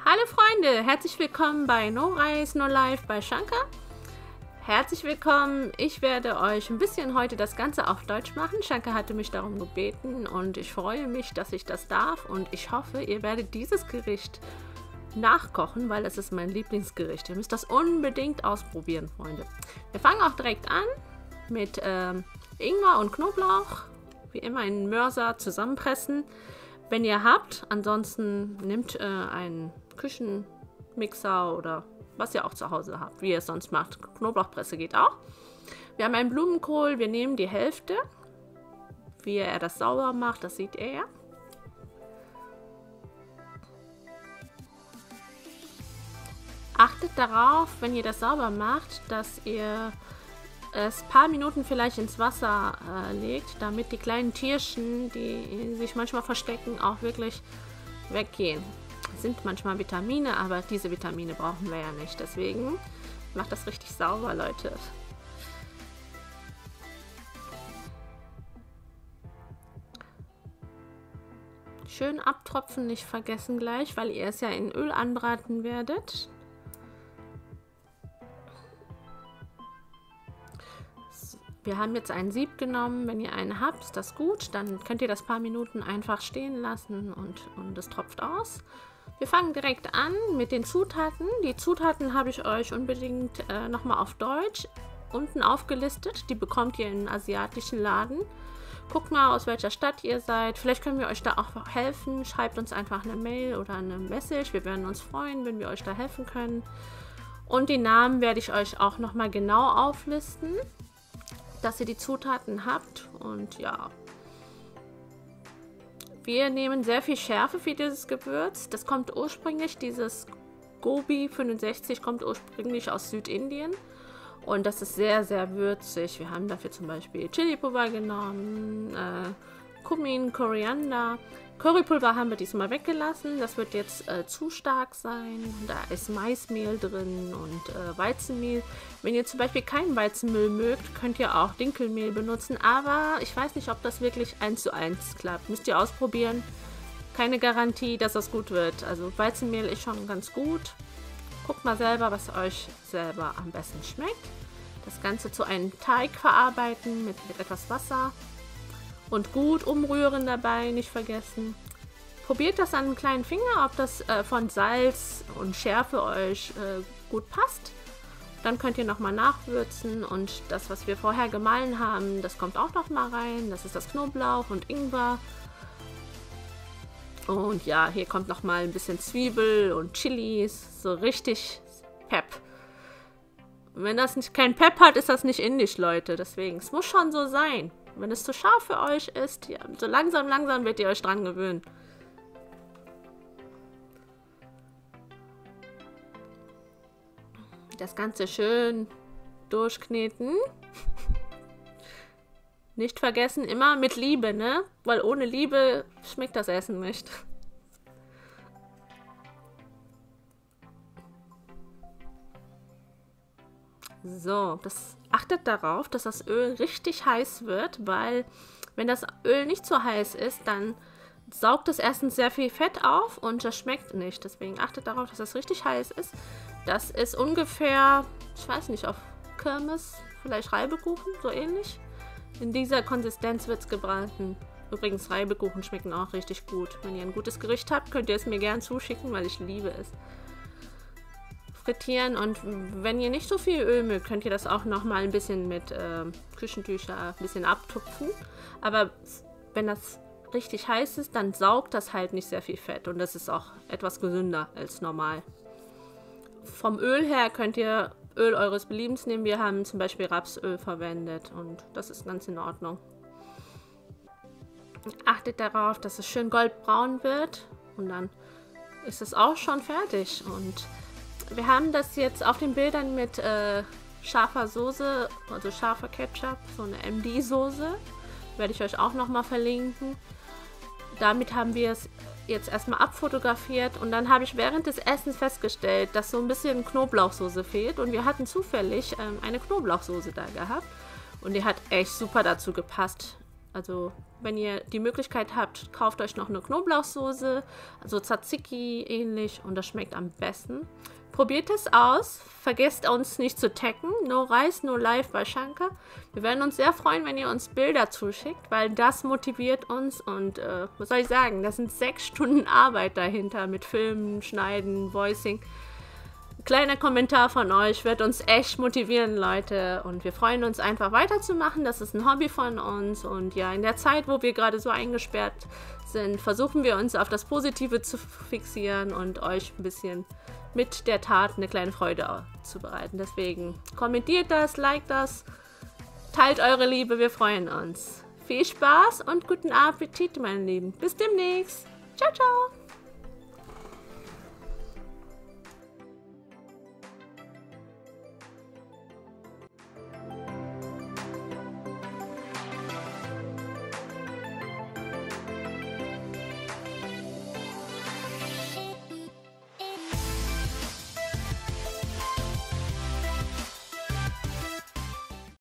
Hallo Freunde, herzlich willkommen bei No Reis, No Life bei Shankar. Herzlich willkommen, ich werde euch ein bisschen heute das Ganze auf Deutsch machen. Shankar hatte mich darum gebeten und ich freue mich, dass ich das darf und ich hoffe, ihr werdet dieses Gericht nachkochen, weil es ist mein Lieblingsgericht. Ihr müsst das unbedingt ausprobieren, Freunde. Wir fangen auch direkt an mit Ingwer und Knoblauch. Wie immer einen Mörser zusammenpressen, wenn ihr habt. Ansonsten nehmt einen Küchenmixer oder was ihr auch zu Hause habt, wie ihr es sonst macht. Knoblauchpresse geht auch. Wir haben einen Blumenkohl, wir nehmen die Hälfte. Wie er das sauber macht, das seht ihr ja. Achtet darauf, wenn ihr das sauber macht, dass ihr es ein paar Minuten vielleicht ins Wasser legt, damit die kleinen Tierchen, die sich manchmal verstecken, auch wirklich weggehen. Es sind manchmal Vitamine, aber diese Vitamine brauchen wir ja nicht. Deswegen macht das richtig sauber, Leute. Schön abtropfen nicht vergessen gleich, weil ihr es ja in Öl anbraten werdet. Wir haben jetzt ein Sieb genommen. Wenn ihr einen habt, ist das gut. Dann könnt ihr das paar Minuten einfach stehen lassen und es tropft aus. Wir fangen direkt an mit den Zutaten. Die Zutaten habe ich euch unbedingt nochmal auf Deutsch unten aufgelistet. Die bekommt ihr in einem asiatischen Laden. Guckt mal, aus welcher Stadt ihr seid. Vielleicht können wir euch da auch helfen. Schreibt uns einfach eine Mail oder eine Message. Wir werden uns freuen, wenn wir euch da helfen können. Und die Namen werde ich euch auch nochmal genau auflisten, dass ihr die Zutaten habt. Und ja, wir nehmen sehr viel Schärfe für dieses Gewürz. Das kommt ursprünglich, dieses Gobi 65 kommt ursprünglich aus Südindien und das ist sehr, sehr würzig. Wir haben dafür zum Beispiel Chili-Pulver genommen, Kumin, Koriander. Currypulver haben wir diesmal weggelassen, das wird jetzt zu stark sein. Da ist Maismehl drin und Weizenmehl. Wenn ihr zum Beispiel keinen Weizenmehl mögt, könnt ihr auch Dinkelmehl benutzen, aber ich weiß nicht, ob das wirklich 1:1 klappt. Müsst ihr ausprobieren. Keine Garantie, dass das gut wird. Also Weizenmehl ist schon ganz gut. Guckt mal selber, was euch selber am besten schmeckt. Das Ganze zu einem Teig verarbeiten mit etwas Wasser. Und gut umrühren dabei, nicht vergessen. Probiert das an einem kleinen Finger, ob das von Salz und Schärfe euch gut passt. Dann könnt ihr nochmal nachwürzen und das, was wir vorher gemahlen haben, das kommt auch nochmal rein. Das ist das Knoblauch und Ingwer. Und ja, hier kommt nochmal ein bisschen Zwiebel und Chilis, so richtig Pep. Wenn das kein Pep hat, ist das nicht indisch, Leute. Deswegen, es muss schon so sein. Wenn es zu scharf für euch ist, ja, so langsam werdet ihr euch dran gewöhnen. Das Ganze schön durchkneten. Nicht vergessen, immer mit Liebe, ne? Weil ohne Liebe schmeckt das Essen nicht. So, achtet darauf, dass das Öl richtig heiß wird, weil wenn das Öl nicht so heiß ist, dann saugt es erstens sehr viel Fett auf und das schmeckt nicht. Deswegen achtet darauf, dass das richtig heiß ist. Das ist ungefähr, ich weiß nicht, auf Kirmes, vielleicht Reibekuchen, so ähnlich. In dieser Konsistenz wird es gebraten. Übrigens, Reibekuchen schmecken auch richtig gut. Wenn ihr ein gutes Gericht habt, könnt ihr es mir gern zuschicken, weil ich liebe es. Frittieren und wenn ihr nicht so viel Öl mögt, könnt ihr das auch nochmal ein bisschen mit Küchentücher ein bisschen abtupfen. Aber wenn das richtig heiß ist, dann saugt das halt nicht sehr viel Fett und das ist auch etwas gesünder als normal. Vom Öl her könnt ihr Öl eures Beliebens nehmen. Wir haben zum Beispiel Rapsöl verwendet und das ist ganz in Ordnung. Achtet darauf, dass es schön goldbraun wird und dann ist es auch schon fertig. Und wir haben das jetzt auf den Bildern mit scharfer Soße, also scharfer Ketchup, so eine MD-Soße. Werde ich euch auch nochmal verlinken. Damit haben wir es jetzt erstmal abfotografiert und dann habe ich während des Essens festgestellt, dass so ein bisschen Knoblauchsoße fehlt und wir hatten zufällig eine Knoblauchsoße da gehabt und die hat echt super dazu gepasst. Also wenn ihr die Möglichkeit habt, kauft euch noch eine Knoblauchsoße, also Tzatziki ähnlich und das schmeckt am besten. Probiert es aus, vergesst uns nicht zu taggen, no Reis, no life bei Shankar. Wir werden uns sehr freuen, wenn ihr uns Bilder zuschickt, weil das motiviert uns und was soll ich sagen, das sind 6 Stunden Arbeit dahinter mit Filmen, Schneiden, Voicing. Kleiner Kommentar von euch wird uns echt motivieren, Leute. Und wir freuen uns einfach weiterzumachen. Das ist ein Hobby von uns. Und ja, in der Zeit, wo wir gerade so eingesperrt sind, versuchen wir uns auf das Positive zu fixieren und euch ein bisschen mit der Tat eine kleine Freude zu bereiten. Deswegen kommentiert das, liked das, teilt eure Liebe, wir freuen uns. Viel Spaß und guten Appetit, meine Lieben. Bis demnächst. Ciao, ciao.